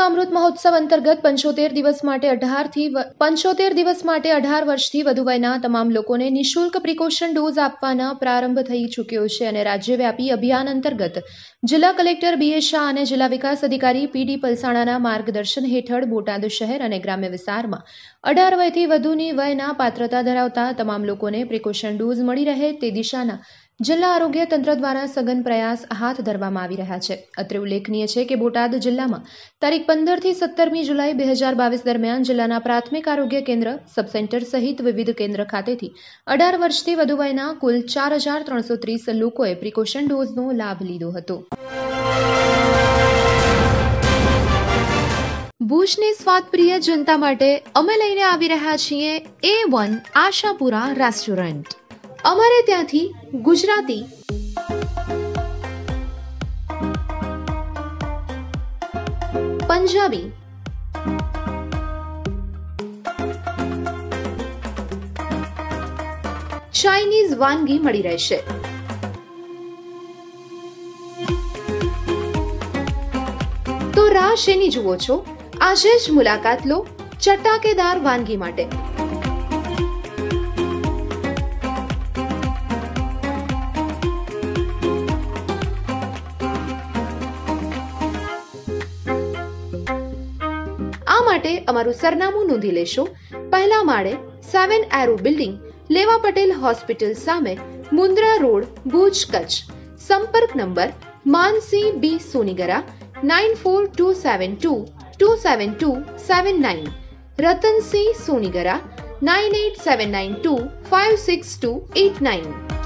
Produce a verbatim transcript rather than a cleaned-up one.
का अमृत महोत्सव अंतर्गत पंचोतेर दिवस माटे अठार थी पंचोतेर दिवस माटे अठार वर्षथी વધુ વયના તમામ લોકોને નિઃશુલ્ક પ્રિકોશન ડોઝ આપવાના પ્રારંભ થઈ ચૂક્યો છે અને રાજ્યવ્યાપી અભિયાન અંતર્ગત જિલ્લા કલેક્ટર બી એ શાહ અને જિલ્લા વિકાસ અધિકારી પી ડી પલસાણાના માર્ગદર્શન હેઠળ બોટાદ શહેર અને ગ્રામ્ય વિસ્તારમાં અઢાર વયથી વધુની વયના પાત્રતા ધરાવતા તમામ લોકોને પ્રિકોશન ડોઝ મળી રહે તે દિશાના જિલ્લા આરોગ્ય તંત્ર દ્વારા સઘન પ્રયાસ હાથ ધરવામાં આવી રહ્યા છે। અત્રે ઉલ્લેખનીય છે કે બોટાદ જિલ્લામાં તારીખ પંદર થી સત્તરમી જુલાઈ બે હજાર બાવીસ દરમિયાન જિલ્લાના પ્રાથમિક આરોગ્ય કેન્દ્ર સબસેન્ટર સહિત વિવિધ કેન્દ્ર ખાતેથી અઢાર વર્ષથી વધુ વયના કુલ ચાર હજાર ત્રણસો ત્રીસ લોકોએ પ્રિકોશન ડોઝનો લાભ લીધો હતો। ભુજની સ્વાદપ્રિય જનતા માટે અમે લઈને આવી રહ્યા છીએ એ વન આશાપુરા રેસ્ટોરન્ટ। અમારે ત્યાંથી ગુજરાતી, પંજાબી, ચાઇનીઝ વાનગી મળી રહેશે। તો રાહ શેની જુઓ છો? આજે જ મુલાકાત લો ચટાકેદાર વાનગી માટે। આ માટે અમારું સરનામું નોંધી લેશો। પહેલા માળે સેવન એરો બિલ્ડિંગ, લેવા પટેલ હોસ્પિટલ સામે, મુન્દ્રા રોડ, ભુજ, કચ્છ। સંપર્ક number Mansi B Sonigara nine four two seven two two seven two seven nine, Ratansinh Sonigara nine eight seven nine two five six two eight nine.